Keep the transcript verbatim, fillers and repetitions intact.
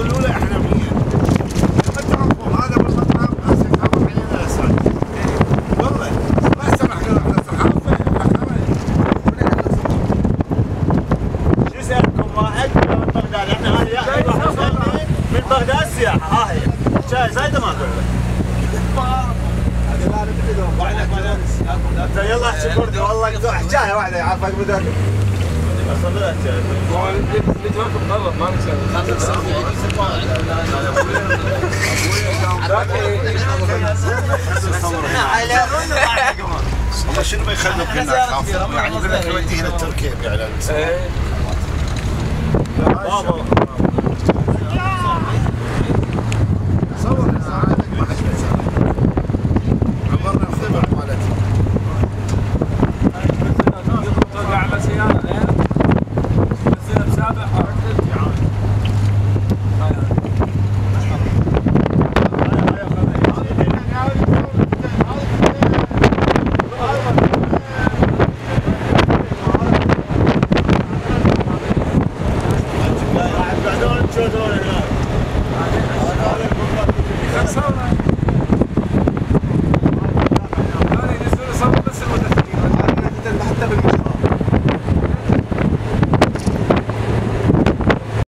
الاولى احنا مين؟ ما تعرفوا هذا بالمطعم اسف تعرف علينا اسد. والله ما سمحنا احنا صحافه شو يسالكم واحد من بغداد احنا هذه من بغداد سياحه ها هي شاي زايده ما اقول لك. انت يلا احكي كردي والله حكايه واحده يعرفك بدك. صدقت نتوقف غلط ما نسوي والله شنو بيخلوك هنا خاف يعني يقول لك ودي هنا تركيا باعلان. بابا